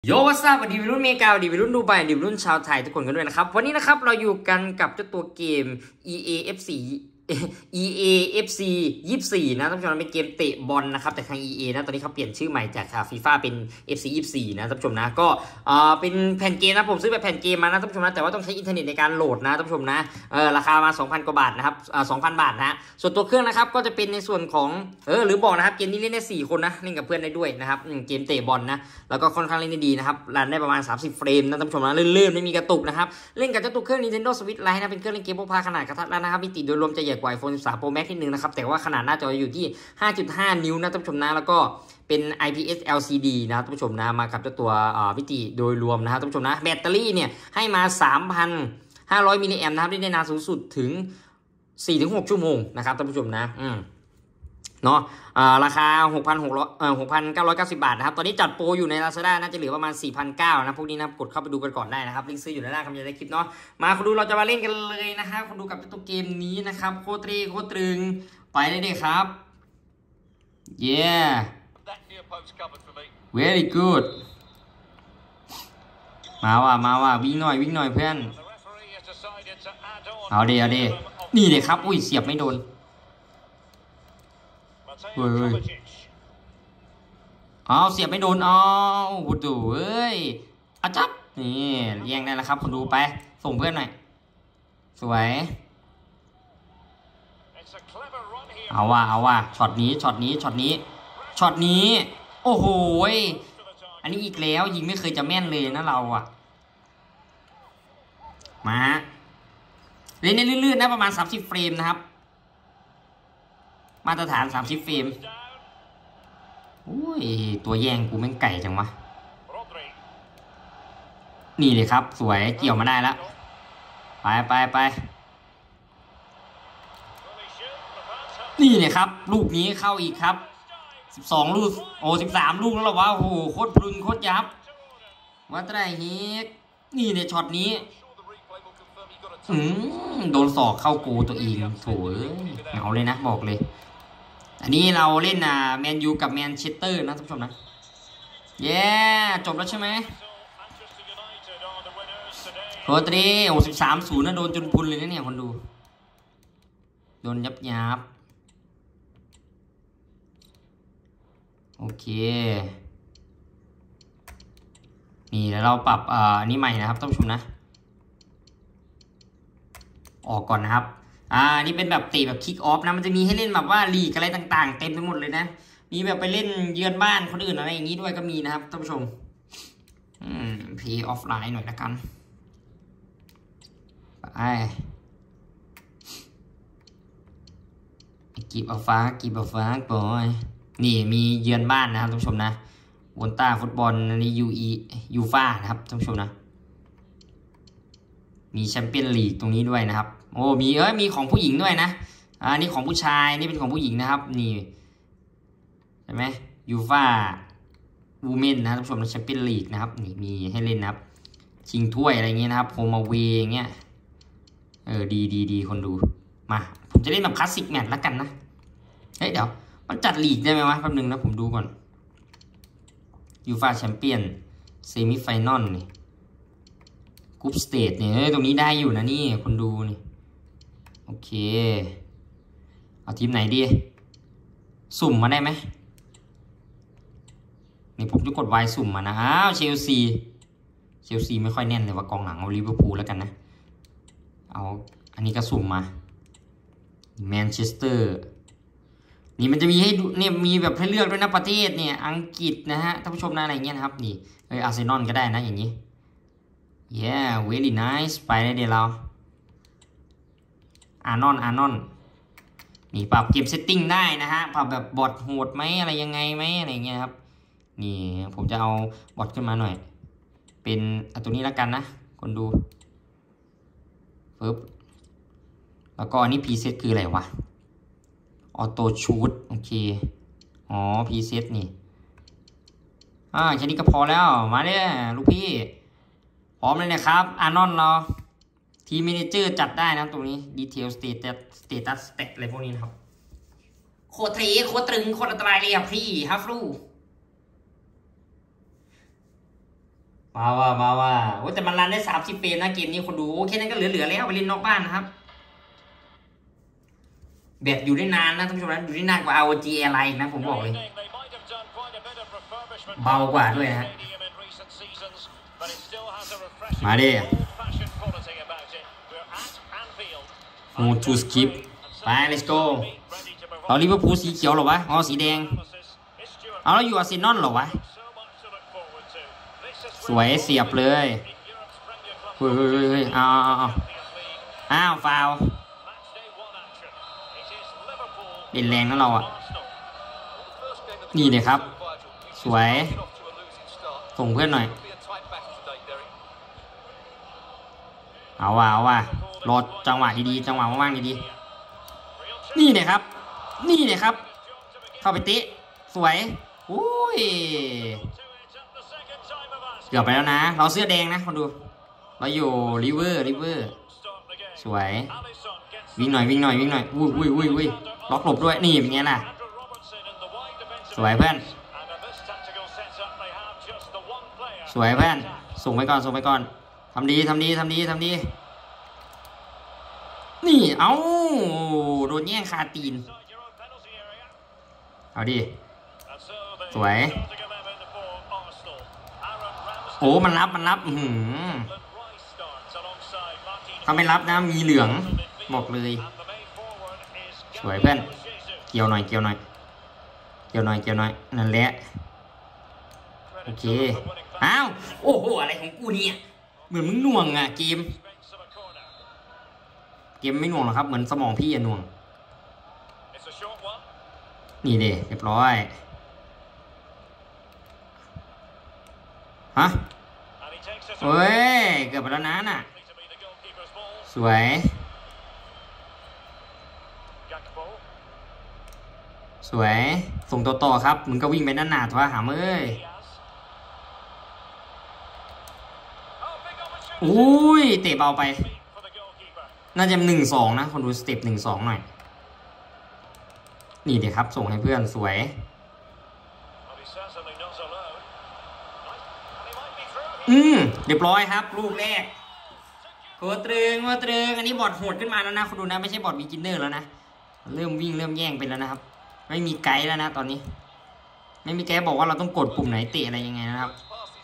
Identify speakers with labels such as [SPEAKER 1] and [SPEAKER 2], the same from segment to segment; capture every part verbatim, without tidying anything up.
[SPEAKER 1] โยวัสดุดีวิรุ่นเมกาดีวิรุ่นดูไบดีวิรุ่นชาวไทยทุกคนกันด้วยนะครับวันนี้นะครับเราอยู่กันกับเจ้าตัวเกม อี เอ เอฟ ซี อี เอ เอฟ ซี ยี่สิบสี่นะท่านผู้ชมเป็นเกมเตะบอลนะครับแต่ทาง อี เอ นะตอนนี้เขาเปลี่ยนชื่อใหม่จากฟีฟ่าเป็น เอฟ ซี ยี่สิบสี่นะท่านผู้ชมนะก็อ่าเป็นแผ่นเกมนะผมซื้อแบบแผ่นเกมมานะท่านผู้ชมนะแต่ว่าต้องใช้อินเทอร์เน็ตในการโหลดนะท่านผู้ชมนะเออราคามา สองพัน กว่าบาทนะครับอ่า สองพัน บาทนะส่วนตัวเครื่องนะครับก็จะเป็นในส่วนของเออหรือบอกนะครับเกมนี้เล่นได้สี่คนนะเล่นกับเพื่อนได้ด้วยนะครับเกมเตะบอลนะแล้วก็ค่อนข้างเล่นได้ดีนะครับรันได้ประมาณสามสิบเฟรมนะท่านผู้ชมนะลื่นๆไม่มีกระตุกนะครับเล่นกับเจ้าตัวเครื่อง Nintendo Switch Lite นะเป็นเครื่องเล่นเกมพกพาขนาดกระทัดรัดนะครับมิติโดยรวมจะใหญ่กว่า iPhone สิบสาม Pro Max นิดนึงนะครับแต่ว่าขนาดหน้าจออยู่ที่ ห้าจุดห้า นิ้วนะท่านผู้ชมนะแล้วก็เป็น ไอ พี เอส แอล ซี ดี นะท่านผู้ชมนะมากับเจ้าตัวมิติโดยรวมนะครับท่านผู้ชมนะแบตเตอรี่เนี่ยให้มา สามพันห้าร้อย มิลลิแอมป์นะครับได้นานสูงสุดถึง สี่ถึงหก ชั่วโมงนะครับท่านผู้ชมนะอืมเนาะราคา หกพันหกร้อย เอ่อ หกพันเก้าร้อยเก้าสิบ บาทนะครับตอนนี้จัดโปรอยู่ใน Lazada น่าจะเหลือประมาณ สี่พันเก้าร้อย นะพวกนี้นะกดเข้าไปดูกันก่อนได้นะครับลิงก์ซื้ออยู่ในล่างคำบรรยายในคลิปเนาะมาคุณดูเราจะมาเล่นกันเลยนะครับคุณดูกับตัวเกมนี้นะครับโคตรโคตรตรึงไปเลยดิครับ yeah very good มาว่ะมาว่ะวิ่งหน่อยวิ่งหน่อยเพื่อนเอาดิเอาดินี่เลยครับอุ้ยเสียบไม่โดนเฮ้ยเอาเสียบไม่โดนเอาโอ้โหเอ้ยอาจับนี่แย่งได้แล้วครับคุณดูไปส่งเพื่อนหน่อยสวยเอาว่ะเอาว่ะช็อตนี้ช็อตนี้ช็อตนี้ช็อตนี้โอ้โหอันนี้อีกแล้วยิงไม่เคยจะแม่นเลยนะเราอ่ะมาเล่นได้ลื่นๆนะประมาณสามสิบเฟรมนะครับมาตรฐานสามสิบเฟรมโอ้ยตัวแย่งกูแม่งไก่จังวะนี่เลยครับสวยเกี่ยวมาได้แล้วไปไปไปนี่เลยครับลูกนี้เข้าอีกครับสิบสองลูกโอ้สิบสามลูกแล้วหรอวะโอ้โหโคตรพลุนโคตรยับวัดไรเฮกนี่เนี่ยช็อตนี้อืมโดนศอกเข้าโกตัวเองโถเหงาเลยนะบอกเลยอันนี้เราเล่นอ่ะแมนยูกับแมนเชสเตอร์นะท่านผู้ชมนะเย้จบแล้วใช่ไหมโรตรีโอ้สิบสามศูนย์นะโดนจนพุนเลยนะเนี่ยคนดูโดนยับยับโอเคนี่แล้วเราปรับอ่านี่ใหม่นะครับท่านผู้ชมนะออกก่อนนะครับอ่านี่เป็นแบบเตะแบบคิกออฟนะมันจะมีให้เล่นแบบว่าลีกอะไรต่างๆเต็มไปหมดเลยนะมีแบบไปเล่นเยือนบ้านคนอื่นอะไรอย่างนี้ด้วยก็มีนะครับท่านผู้ชมอืมเพย์ออฟไลน์หน่อยละกันไปกีบเอาฟ้ากีบเอาฟ้าบอยนี่มีเยือนบ้านนะครับท่านผู้ชมนะวอนต้าฟุตบอลนี่ยูอียูฟ่านะครับท่านผู้ชมนะมีแชมเปี้ยนลีกตรงนี้ด้วยนะครับโอ้มีเอ้ยมีของผู้หญิงด้วยนะอ่านี่ของผู้ชายนี่เป็นของผู้หญิงนะครับนี่ใช่ไหมยูฟ่าวูเมนนะท่านผู้ชมแชมเปี้ยนลีกนะครับนี่มีให้เล่นนะครับชิงถ้วยอะไรเงี้ยนะครับโฮมาเวอย่างเงี้ยเออดีดีดีคนดูมาผมจะเล่นแบบคลาสสิกแมตช์แล้วกันนะเฮ้ยเดี๋ยวมันจัดลีกได้ไหมวะแป๊บนึงนะผมดูก่อนยูฟ่าแชมเปี้ยนเซมิไฟนอลนี่กรุ๊ปสเตจเนี่ยตรงนี้ได้อยู่นะนี่คนดูนี่โอเคเอาทีมไหนดีสุ่มมาได้ไหมนี่ผมจะกดวายสุ่มมานะอ้าวเชลซีเชลซีไม่ค่อยแน่นเลยว่ากองหลังเอาลิเวอร์พูลแล้วกันนะเอาอันนี้ก็สุ่มมาแมนเชสเตอร์นี่มันจะมีให้ดูเนี่ยมีแบบให้เลือกด้วยนะประเทศเนี่ยอังกฤษนะฮะท่านผู้ชมนะอะไรเงี้ยนะครับนี่เอออาร์เซนอลก็ได้นะอย่างนี้yeah very nice ไปได้เดี๋ยวเราอาร์นอนอาร์นอนนี่ปรับเกมเซตติ้งได้นะฮะปรับแบบบอทโหดไหมอะไรยังไงไหมอะไรเงี้ยครับนี่ผมจะเอาบอทขึ้นมาหน่อยเป็นตัวนี้แล้วกันนะคนดูปึ๊บแล้วก็อันนี้พรีเซตคืออะไรวะออโต้ชูดโอเคอ๋อพรีเซตนี่อ่าแค่นี้ก็พอแล้วมาเนี่ยลูกพี่พร้อมเลยนะครับอาร์นอนเราทีมเมเนเจอร์จัดได้นะตรงนี้ดีเทลสเตตัสสเตตัสสเตตอะไรพวกนี้นะครับโคตรเทโคตรตรึงโคตรอันตรายเลยอ่ะพี่ฮัฟรูมาว่ามาว่าโอ้แต่มันรันได้สามสิบเฟรมนะเกมนี้คนดูโอเคนั้นก็เหลือๆแล้วไปเล่นนอกบ้านนะครับแบตอยู่ได้นานนะท่านผู้ชมนะอยู่ได้นานกว่า อาร์ โอ จี Airline นะผมบอกเลยเบากว่าด้วยนะฮะมาดิโอ้ทูสกิปไป let's go เราลิเวอร์พูลสีเขียวหรอวะอ๋อสีแดงเอาแล้วอยู่อาร์เซนอลหรอวะสวยเสียบเลยเฮ้ยเฮ้ยเฮ้ยอ้าวอ้าวฟาวเด่นแรงนะเราอ่ะนี่เลยครับสวยส่งเพื่อนหน่อยเอาว่ะเอาว่ะรอจังหวะดีๆจังหวะว่างๆดีๆนี่เลยครับนี่เลยครับเข้าไปเตะสวยอุ้ยเกือบไปแล้วนะเราเสื้อแดงนะคนดูเราอยู่ริเวอร์ริเวอร์สวยวิ่งหน่อยวิ่งหน่อยวิ่งหน่อยอุ้ยอุ้ยอุ้ยอุ้ยล็อกหลบด้วยนี่เป็นไงล่ะสวยเพื่อนสวยเพื่อนส่งไปก่อนส่งไปก่อนทำดีทำดีทำดีทำดีนี่เอ้าโดนแย่งคาตีนเอาดิสวยโอ้มันรับมันรับอืมถ้าไม่รับนะมีเหลืองบอกเลยสวยเพื่อนเกี่ยวหน่อยเกี่ยวหน่อยเกี่ยวหน่อยเกี่ยวหน่อยนั่นแหละโอเคอ้าวโอ้โหอะไรของกูเนี่ยเหมือนมึงหน่วงอ่ะเกมเกมไม่หน่วงหรอกครับเหมือนสมองพี่อะหน่วงนี่เด้เรียบร้อยฮะเฮ้ยเกือบไปแล้วนะน่ะสวยสวยส่งต่อต่อครับมึงก็วิ่งไปด้านหน้าทว่าหามเอ้ยอุ้ยเตะเบาไปน่าจะหนึ่งสองนะคนดูสเต็ปหนึ่งสองหน่อยนี่เดี๋ยวครับส่งให้เพื่อนสวยอืมเรียบร้อยครับลูกแรกโคตรึงโคตรึงอันนี้บอดโหดขึ้นมาแล้วนะคุณดูนะไม่ใช่บอดบีกินเนอร์แล้วนะเริ่มวิ่งเริ่มแย่งไปแล้วนะครับไม่มีไกด์แล้วนะตอนนี้ไม่มีไกด์บอกว่าเราต้องกดปุ่มไหนเตะอะไรยังไงนะครับ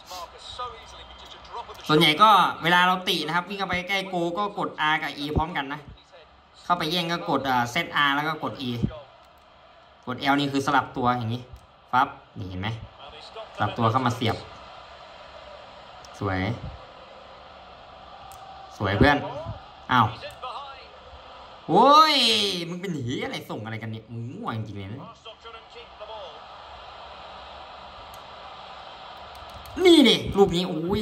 [SPEAKER 1] ส่วนใหญ่ก็เวลาเราตีนะครับวิ่งเข้าไปใกล้โกก็กด R กับ E พร้อมกันนะเข้าไปแย่งก็กด เซต อาร์ แล้วก็กด E กด L นี่คือสลับตัวอย่างนี้ปั๊บนี่เห็นไหมสลับตัวเข้ามาเสียบสวยสวยเพื่อนอ้าวโอ้ยมึงเป็นหีอะไรส่งอะไรกันเนี่ยมึงง่วงจริงเลยนะนี่ดิรูปนี้อุ้ย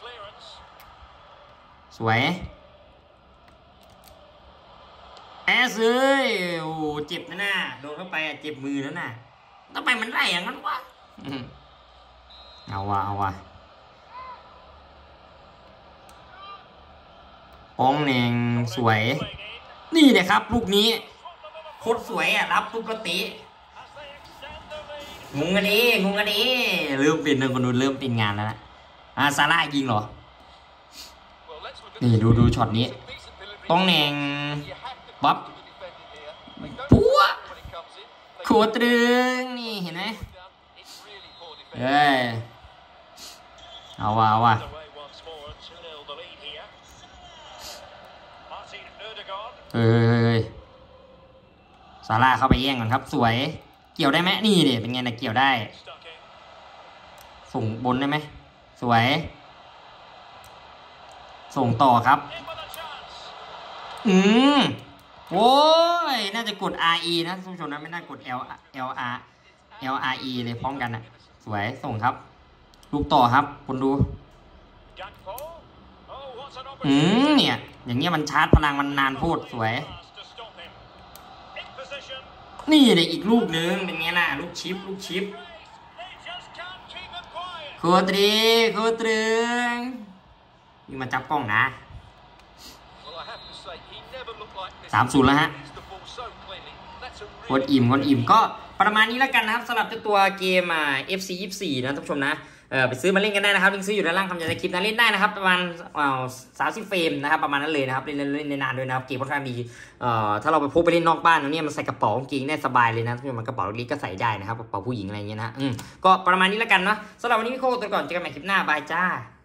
[SPEAKER 1] สวยแอสเอ้ยโอ้เจ็บนะน่ะโดนเข้าไปอ่ะเจ็บมือแล้วน่ะทำไมมันได้อย่างนั้นวะเอาวะเอาวะปองแหน่งสวยนี่เลยครับลูกนี้โคตรสวยอ่ะรับลูกกระติงงกันดิงงกันดิเริ่มเป็นคนนู้นเริ่มเป็นงานแล้วนะอ่าซาร่ายิงเหรอนี่ดูดูช็อตนี้ปองแหน่งปั๊บปัวโคตรตรึงนี่เห็นไหมเอ้ยเอาว่ะเอาว่ะเฮ้ยซาร่าเข้าไปแย่งก่อนครับสวยเกี่ยวได้ไหมนี่เดี๋ยเป็นไงนะเกี่ยวได้ส่งบนได้ไหมสวยส่งต่อครับอืมโอ้ยน่าจะกด อาร์ อี นะท่านผู้ชมนะไม่น่ากด L L R L R E เลยพร้อมกันนะสวยส่งครับลูกต่อครับคนดูอืมเนี่ยอย่างเงี้ยมันชาร์จพลังมันนานพูดสวยนี่เลยอีกลูกนึงเป็นไงล่ะลูกชิปลูกชิปโคตรีโคตรึงนี่มาจับกล้องนะสามศูนย์แล้วฮะคนอิ่มคนอิ่มก็ประมาณนี้แล้วกันนะครับสำหรับตัวเกมอ่า เอฟ ซี ยี่สิบสี่นะท่านผู้ชมนะเออไปซื้อมาเล่นกันได้นะครับลิงก์ซื้ออยู่ด้านล่างคำยันในคลิปนะเล่นได้นะครับประมาณเอ่อสามสิบเฟรมนะครับประมาณนั้นเลยนะครับเล่นเล่นในนานด้วยนะครับเกมค่อนข้างดีเอ่อถ้าเราไปพกไปเล่นนอกบ้านเนี่ยมันใส่กระเป๋ากางเกงได้สบายเลยนะทุกคนมันกระเป๋าเล็กก็ใส่ได้นะครับกระเป๋าผู้หญิงอะไรเงี้ยนะอืมก็ประมาณนี้แล้วกันเนาะสำหรับวันนี้พี่โคตัวก่อนเจอกันใหม่คลิปหน้าบายจ้า